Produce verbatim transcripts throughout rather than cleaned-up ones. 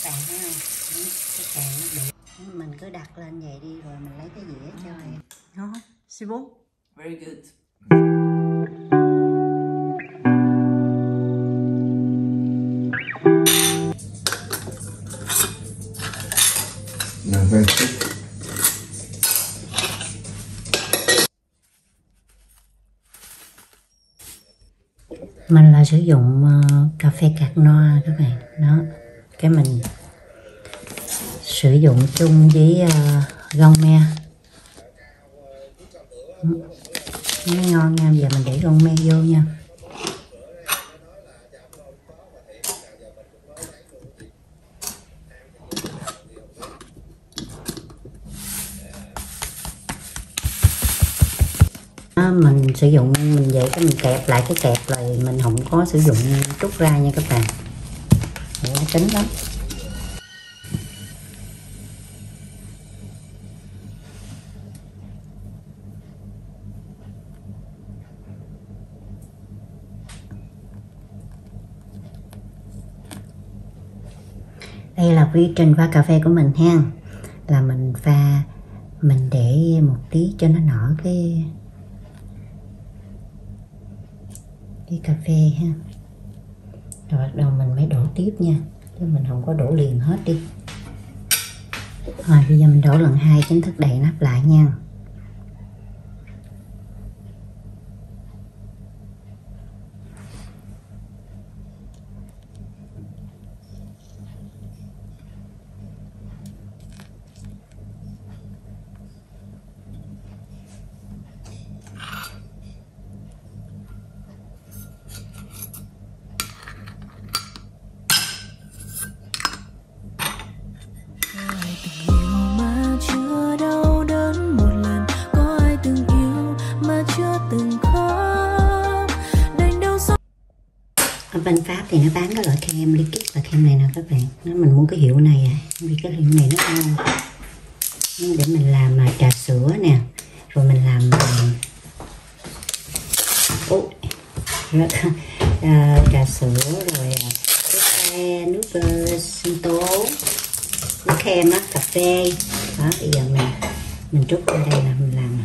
bạn thấy không? Cái càng nó bị, mình cứ đặt lên vậy đi rồi mình lấy cái dĩa cho em. Ngon, si bốn. Very good. No, very good. Mình là sử dụng uh, cà phê cạc noa các bạn. Đó, cái mình sử dụng chung với uh, gông me. Nó ngon nha, giờ mình để gông me vô nha. Đó, mình sử dụng mình vậy cái mình kẹp lại cái kẹp rồi mình không có sử dụng trút ra nha các bạn. Để nó tính lắm. Đây là quy trình pha cà phê của mình ha. Là mình pha, mình để một tí cho nó nở cái cái cà phê ha. Rồi bắt đầu mình mới đổ tiếp nha. Chứ mình không có đổ liền hết đi. Rồi bây giờ mình đổ lần hai chính thức đậy nắp lại nha. Ở bên Pháp thì nó bán cái loại kem liquid và kem này nè các bạn. Nó mình mua cái hiệu này à, vì cái hiệu này nó ngon. Để mình làm mà trà sữa nè, rồi mình làm uh, uh, trà sữa rồi cái nước uh, sinh tố, nước kem á, cà phê. Đó, bây giờ mình mình trút vào đây là mình làm nè.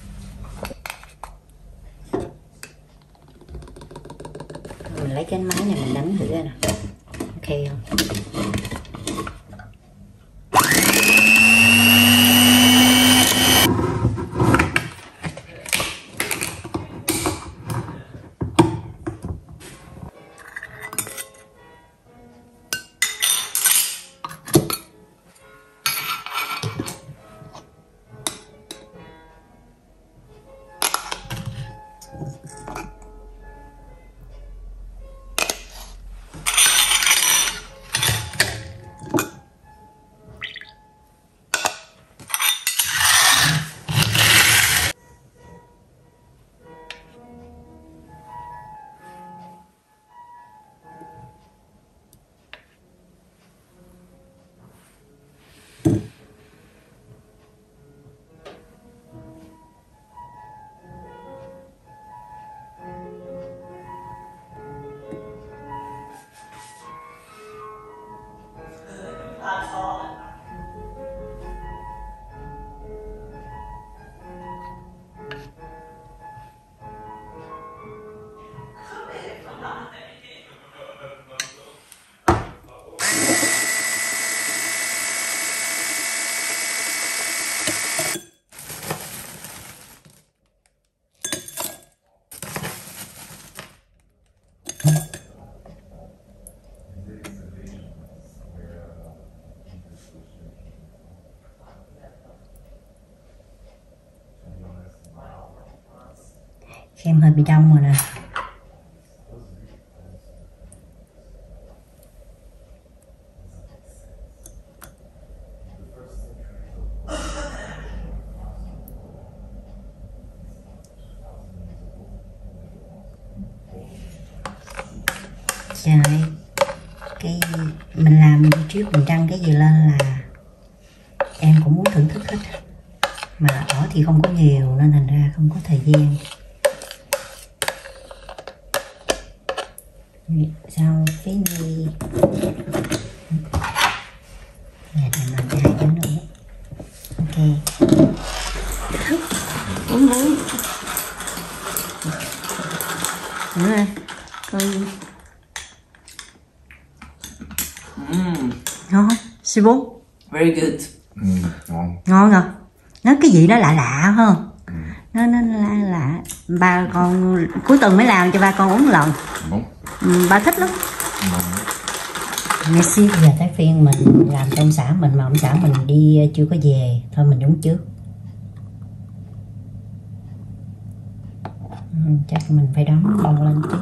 Mình lấy cái máy này mình đánh thử ra nè. Ok không? Kem hơi bị đông rồi nè. Trời ơi, cái mình làm trước mình đăng cái gì lên là em cũng muốn thưởng thức hết, mà ở thì không có nhiều nên thành ra không có thời gian. Sao phí nhi Mm. Ngon không? xê bốn. Very good. Ừ, ngon. Ngon à? Nó cái gì đó lạ lạ không? Ừ. Nó nó lạ lạ. Ba con cuối tuần mới làm cho ba con uống lần. Đúng. Ừ, ba thích lắm. Ngon. Messi giờ tới phiên mình làm trong xã mình mà ông xã mình đi chưa có về, thôi mình uống trước. Ừ, chắc mình phải đóng bông lên tí.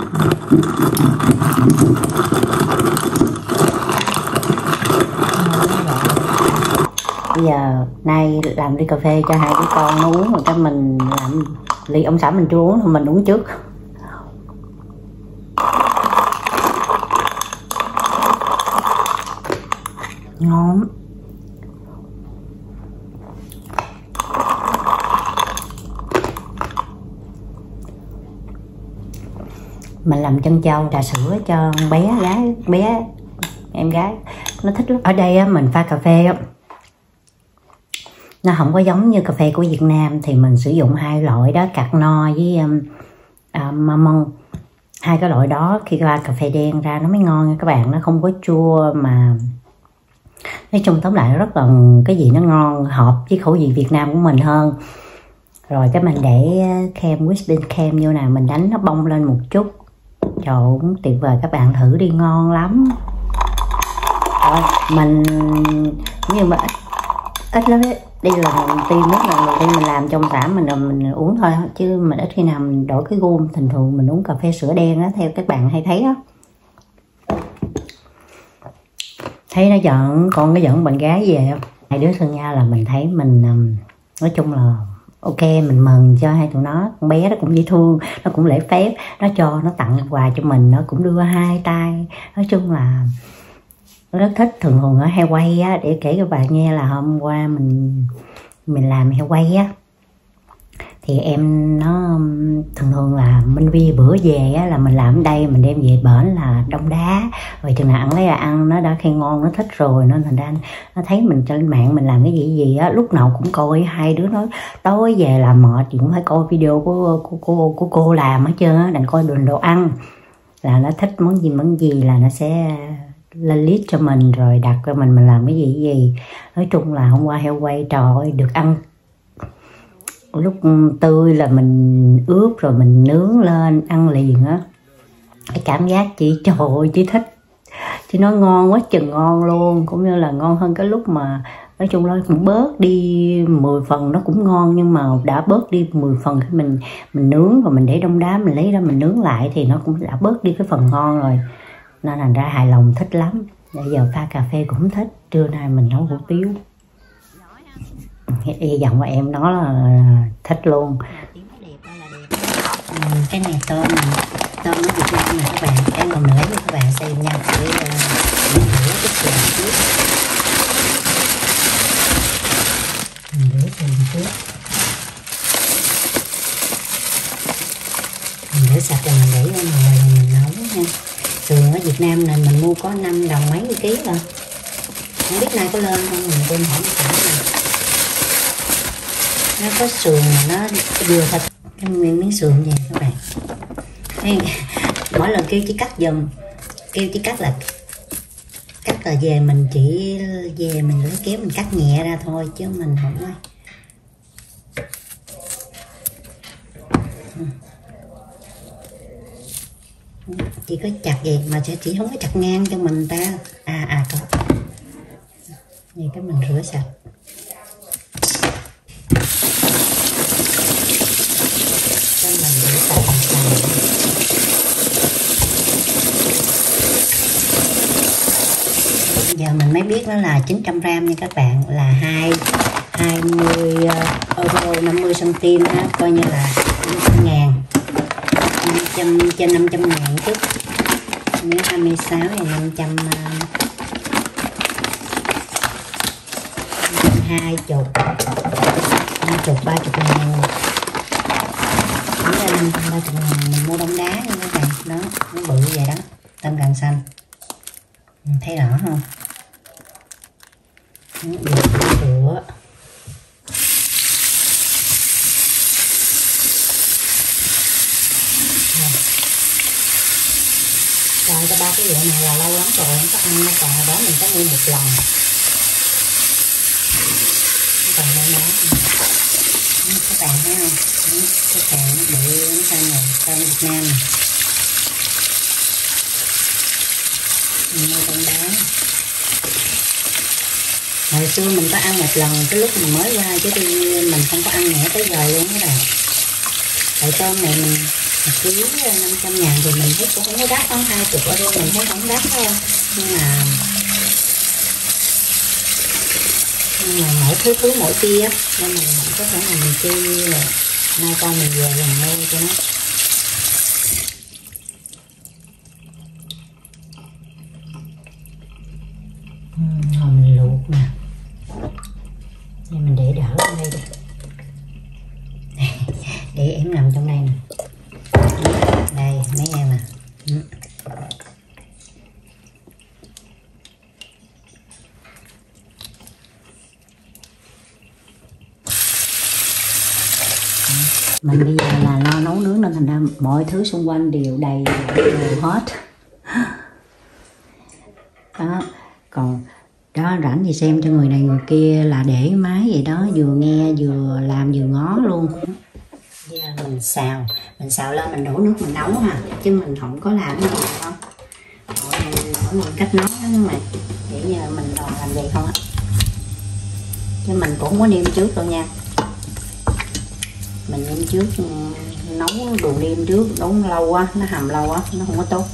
Bây giờ nay làm ly cà phê cho hai đứa con nó uống, rồi cái mình làm ly ông xã mình chưa uống thì mình uống trước. Ngon. Mình làm chân trâu trà sữa cho bé gái bé em gái nó thích lắm. Ở đây á, mình pha cà phê á, nó không có giống như cà phê của Việt Nam, thì mình sử dụng hai loại đó, cạc no với um, uh, mamon. Hai cái loại đó khi pha cà phê đen ra nó mới ngon nha các bạn, nó không có chua mà nói chung tóm lại rất là cái gì nó ngon, hợp với khẩu vị Việt Nam của mình hơn. Rồi cái mình để kem whipping kem vô nè, mình đánh nó bông lên một chút. Trời ơi, tuyệt vời, các bạn thử đi, ngon lắm. Rồi, mình nhưng mà ít, ít lắm đấy. Đây là lần đầu tiên, rất là đầu tiên mình làm trong xã mình, mình uống thôi, chứ mình ít khi nào mình đổi cái gu. Thường thường mình uống cà phê sữa đen á, theo các bạn hay thấy đó. Thấy nó giận, con nó giận bạn gái về không? Hai đứa thân nhau là mình thấy mình nói chung là ok, mình mừng cho hai tụi nó. Con bé nó cũng dễ thương, nó cũng lễ phép, nó cho, nó tặng quà cho mình, nó cũng đưa hai tay. Nói chung là nó rất thích. Thường thường ở heo quay á, để kể các bạn nghe là hôm qua mình mình làm heo quay á, thì em nó thường thường là Minh Vi bữa về á, là mình làm ở đây, mình đem về bển là đông đá, rồi chừng nào ăn lấy là ăn, nó đã khen ngon, nó thích rồi, nên thành ra nó thấy mình trên mạng mình làm cái gì gì á, lúc nào cũng coi. Hai đứa nói tối về làm mệt thì cũng phải coi video của của cô của cô làm hết trơn á, đành coi đồ đồ ăn, là nó thích món gì món gì là nó sẽ lên list cho mình rồi đặt cho mình mình làm cái gì gì. Nói chung là hôm qua heo quay trời ơi, được ăn lúc tươi là mình ướp rồi mình nướng lên ăn liền á, cái cảm giác chị trời ơi chị thích, chị nói ngon quá chừng ngon luôn, cũng như là ngon hơn cái lúc mà nói chung là cũng bớt đi mười phần, nó cũng ngon nhưng mà đã bớt đi mười phần khi mình mình nướng rồi mình để đông đá, mình lấy ra mình nướng lại thì nó cũng đã bớt đi cái phần ngon rồi, nên thành ra hài lòng, thích lắm. Bây giờ pha cà phê cũng thích, trưa nay mình nấu hủ tiếu, hy vọng mà em nó là thích luôn. Cái này tôm tôm nó Việt Nam nè các bạn, em còn nữa với các bạn xem nha, để mình rửa cái sườn trước, mình rửa sườn trước, mình rửa sạch rồi mình để ra nồi rồi mình nấu nha. Sườn ở Việt Nam này mình mua có năm đồng mấy ký rồi, không biết nay có lên không, mình quên hỏi cả này. Nó có sườn mà nó vừa thịt, cái nguyên miếng sườn vậy các bạn. Hay, mỗi lần kêu chỉ cắt giùm, kêu chỉ cắt là cắt là về mình chỉ về mình lấy kéo mình cắt nhẹ ra thôi, chứ mình không có chỉ có chặt vậy mà sẽ chỉ không có chặt ngang cho mình ta. À à có vậy, cái mình rửa sạch. Cái mình rửa sạch sạch. Giờ mình mới biết nó là chín trăm gram nha các bạn, là hai hai mươi euro năm mươi cm đó, coi như là năm trăm ngàn, năm trăm trên năm trăm ngàn chút, nếu hai mươi sáu thì năm trăm hai chục hai chục ba chục ngàn, tính ra năm trăm ba chục ngàn. Mình mua đông đá nha các bạn, đó nó bự vậy đó, tôm càng xanh, mình thấy rõ không? Được rửa rồi cái ba cái vụ này là lâu lắm rồi không có ăn, còn hồi đó mình có mua một lần. Còn đây đó các bạn thấy không, các bạn bị nó sao này, sao Việt Nam này. Mình mua con đó. Hồi xưa mình có ăn một lần cái lúc mình mới qua, chứ đi mình không có ăn nữa tới giờ luôn các bạn. Tại tôm này mình một ký năm trăm ngàn thì mình thấy cũng không có đắt, có hai chục ở đây mình thấy không đắt đâu, nhưng mà nhưng mà mỗi thứ thứ mỗi kia á, nên mình không có thể nào mình chi là nay con mình về làm mua cho nó. Rồi mình luộc nè, nên mình để đỡ ở đây đi, để em nằm trong đây nè. Đây mấy em à. Ừ. Mình bây giờ là lo nấu nướng nên thành ra mọi thứ xung quanh đều đầy đều hết. Đó, còn đó rảnh thì xem cho người này người kia là để máy vậy đó, vừa nghe vừa làm vừa ngó luôn. Giờ mình xào, mình xào lên mình đổ nước mình nấu ha, chứ mình không có làm cái gì đâu. Mỗi người cách nấu đó các bạn, để giờ mình toàn làm vậy không á, chứ mình cũng không có nêm trước đâu nha. Mình nêm trước nấu đồ nêm trước nấu lâu á, nó hầm lâu á, nó không có tốt.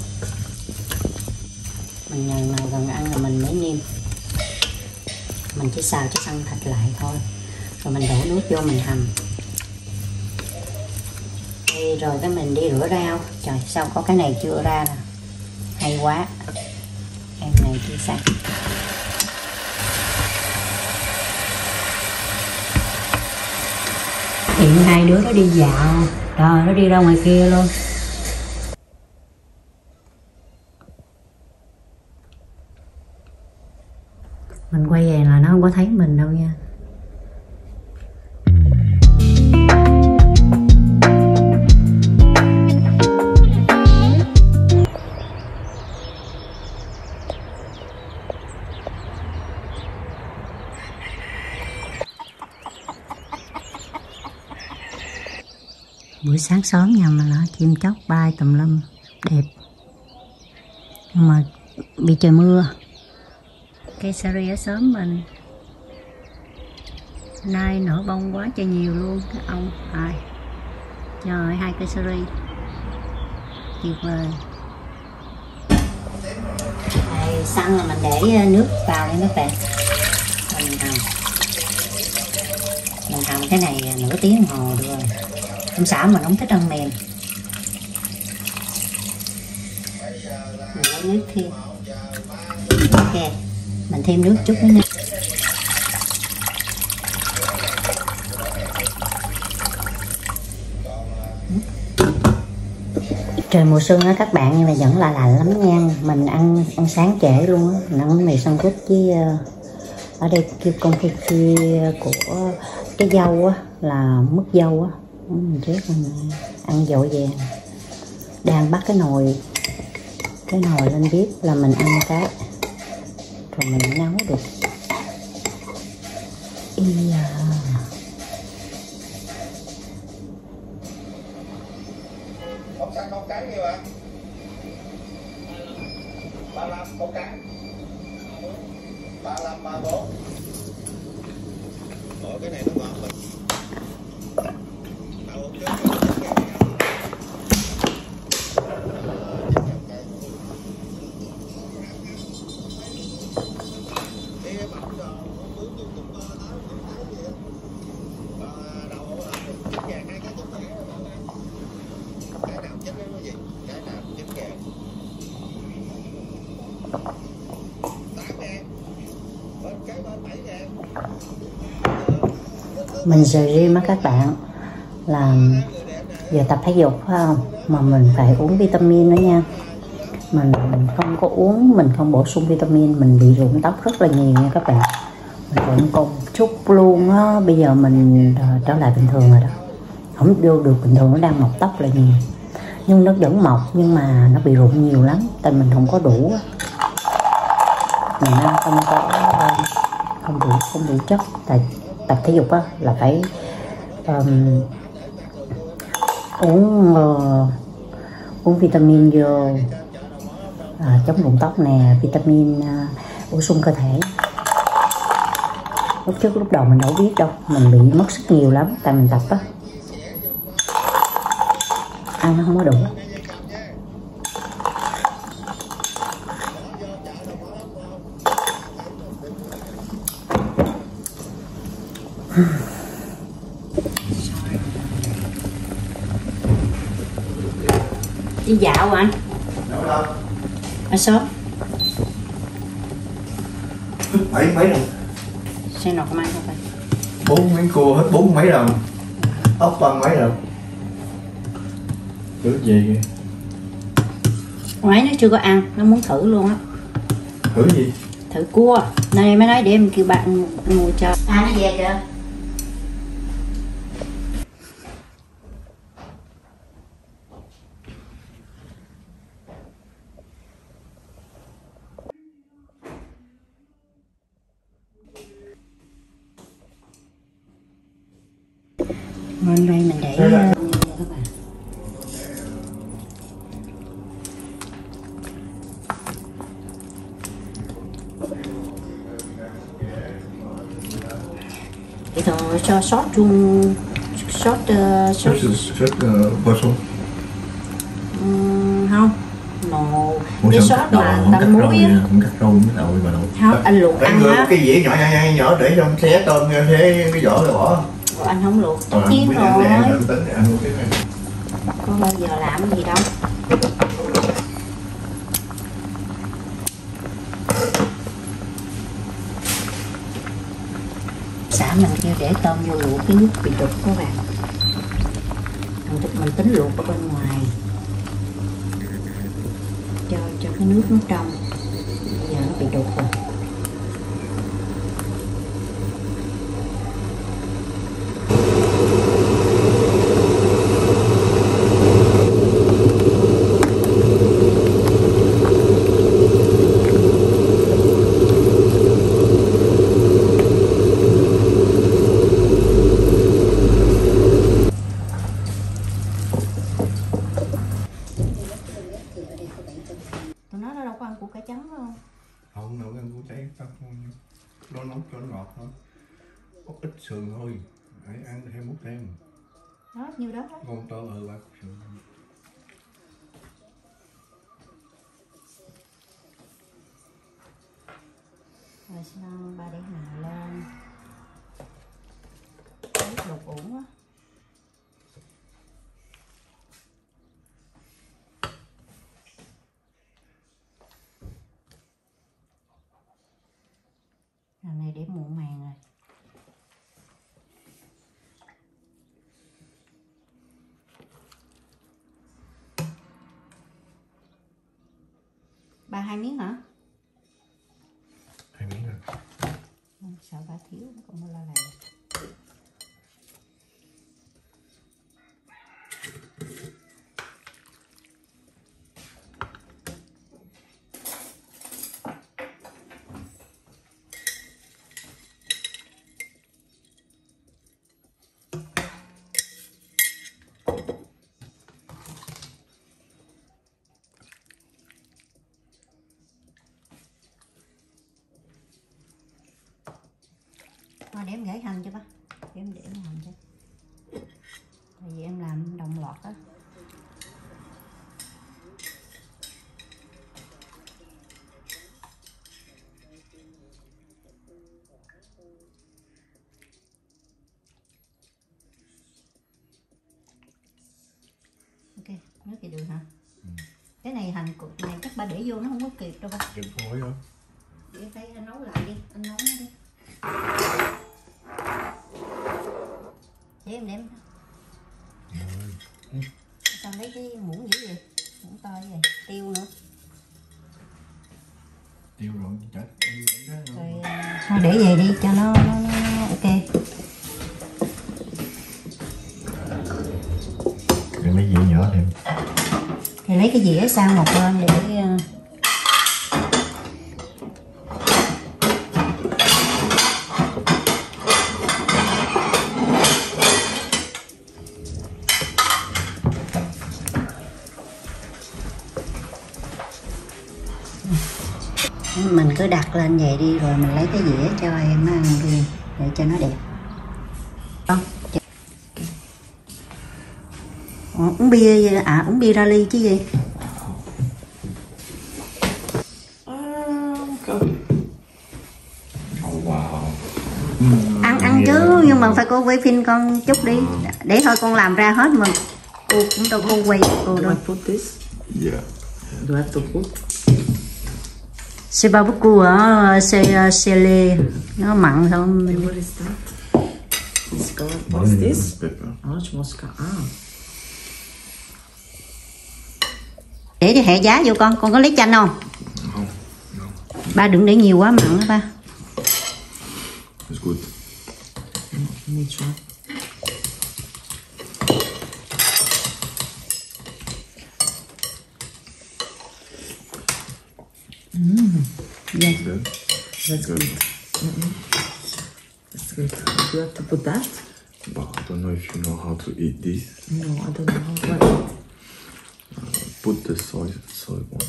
Mình ngày nào gần ăn là mình mới nêm, mình chỉ xào cho săn thịt lại thôi, rồi mình đổ nước vô mình hầm. Đây, rồi cái mình đi rửa rau. Trời sao có cái này chưa ra nè, hay quá, em này chưa sạch. Hiện hai đứa nó đi dạo rồi, nó đi ra ngoài kia luôn. Mình quay về là nó không có thấy mình đâu nha. Buổi sáng sớm nha mà là chim chóc bay tùm lum đẹp, nhưng mà bị trời mưa. Cây sari ở xóm mình nay nở bông quá trời nhiều luôn các ông. Ai trời, hai cây sari tuyệt vời. Đây, xăng là mình để nước vào đây các bạn, mình hầm mình hầm cái này nửa tiếng đồng hồ được rồi. Không xảo mình không thích ăn mềm. Mình lấy nước thêm. Ok, mình thêm nước chút nữa nha. Trời mùa xuân á các bạn, nhưng mà vẫn là lạnh lắm nha. Mình ăn ăn sáng trễ luôn á, mình ăn mì sandwich với uh, ở đây kêu con kia của cái dâu á, là mứt dâu á. Mình trước mình ăn dội vàng, đang bắt cái nồi cái nồi lên bếp là mình ăn cái rồi mình nấu được. Ý à. Không xăng không cái nhiêu ạ? ba mươi lăm không cái. ba mươi lăm ba mươi bốn. Ủa cái này nó ngọt mình. Mình giờ riêng á các bạn, là giờ tập thể dục phải không, mà mình phải uống vitamin nữa nha. Mình không có uống, mình không bổ sung vitamin, mình bị rụng tóc rất là nhiều nha các bạn. Mình rụng còn chút luôn á. Bây giờ mình trở lại bình thường rồi đó, không vô được bình thường, nó đang mọc tóc lại nhiều. nhưng nó vẫn mọc, nhưng mà nó bị rụng nhiều lắm, tại mình không có đủ, mình ăn không có không đủ không đủ chất. Tại tập thể dục á là phải um, uống uh, uống vitamin vô, à, chống rụng tóc nè, vitamin uh, bổ sung cơ thể. Lúc trước lúc đầu mình đâu biết đâu, mình bị mất sức nhiều lắm tại mình tập á, ăn nó không có đủ. Đi dạo anh. Đâu đâu? Ở sớm. Mấy mấy đồng? Xem nào có mang không phải? Bốn miếng cua hết bốn mấy đồng. Ốc bằng mấy đồng? Thứ gì kìa? Ngoái nó chưa có ăn, nó muốn thử luôn á. Thử gì? Thử cua. Này mới nói để em kêu bạn mua cho. À nó về kìa. Bên đây mình để uh, các bạn. Để thôi cho sót chung sót uh, sót sót bò sung. um, không màu cái sót mà tầm muối á, không cắt rau mới đậu mà đậu. Không, anh luộc ăn á. Cái dĩa nhỏ nhỏ nhỏ, nhỏ để trong xé tôm thế cái vỏ rồi bỏ. Rồi anh không luộc tất nhiên rồi. Có bao giờ làm cái gì đâu. Xã mình kêu để tôm vô luộc cái nước bị đục các bạn. Mình tính luộc ở bên ngoài cho cho cái nước nó trong. Bây giờ nó bị đục rồi. Không, nấu ăn củ cháy tao không, nó nấu cho nó ngọt thôi, có ít sườn thôi, hãy ăn thêm múc thêm. Đó, nhiêu đó thôi. Ngon to ừ ba cục sườn. Rồi xong ba để hành lên, nước luộc uổng á. Lần này để muộn màng rồi. Ba hai miếng hả? Hai miếng rồi. Sợ ba thiếu, nó còn mua la lầy. Thôi để em gãy hành cho ba, để em để hành cho, tại vì em làm đồng loạt á. Ok, nước thì được hả? Ừ. Cái này hành cục này chắc ba để vô nó không có kịp đâu ba. Kịp phối hả? Để phải nấu lại đi, anh nấu nó đi. Để em đem. Ừ. Sao lấy cái muỗng dữ vậy? Muỗng to vậy, tiêu nữa. Tiêu rồi, chả rồi thôi để về đi cho nó, nó, nó ok. Để mấy dĩa nhỏ thêm. lấy cái dĩa sang một bên để mình cứ đặt lên vậy đi, rồi mình lấy cái dĩa cho em ăn luôn để cho nó đẹp. Không. Ủa, uống bia à, uống bia ra ly chứ gì. Ăn ăn chứ, nhưng mà phải cô quay phim con chút đi, để thôi con làm ra hết mà cô cũng đâu cô quay cô đâu. Yeah. Do I have to put? C'est pas beaucoup hein, c'est c'est les nó mặn thôi. What is that? Mosca. What's this? Pepper. Orange mosca. Ah. Để cho hẹ giá vô con, con có lấy chanh không? Không. No. Ba đừng để nhiều quá mặn đó ba. It's good. Let me try. Mm. Yeah. Good. That's good. Mm-mm. That's good. Do you have to put that? But I don't know if you know how to eat this. No, I don't know how to eat. Put the soy soy one.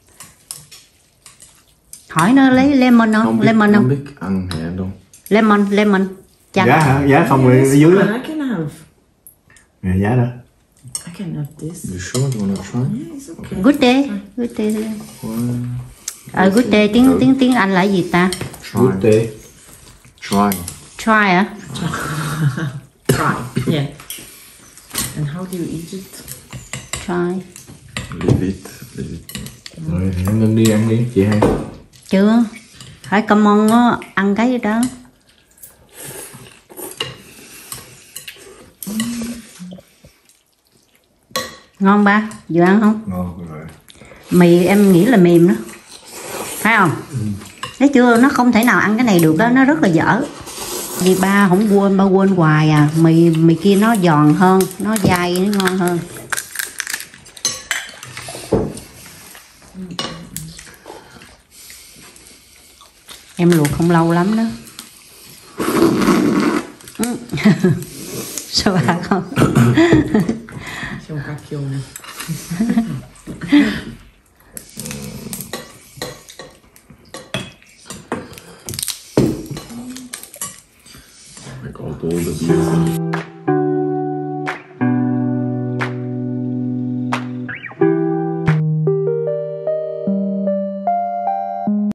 Hỏi nó lấy lemon không? Không biết, Lemon không không? biết ăn hẹ đâu. Lemon, lemon. Chanh. Giá hả? Giá không rồi ở dưới đó. I can have. Nè giá đó. I can have this. You sure you wanna try? Yeah, it's okay. Good day. Good day. Well, À, good day tiếng tiếng tiếng Anh là gì ta? try. Good day. Try. Try à? Try. Yeah. And how do you eat it? Try. Leave it. Leave it. Rồi thì Ngân đi ăn đi chị hai. Chưa. Phải come on á, ăn cái đó. Ngon ba, vừa ăn không? Ngon rồi. Mì em nghĩ là mềm đó, phải không? Ừ. Thấy chưa, nó không thể nào ăn cái này được đó, nó rất là dở. Vì ba không quên, ba quên hoài à. Mì mì kia nó giòn hơn, nó dai, nó ngon hơn. Em luộc không lâu lắm đó. Sao bà không? Không cá kiêu nè. I got all the beers.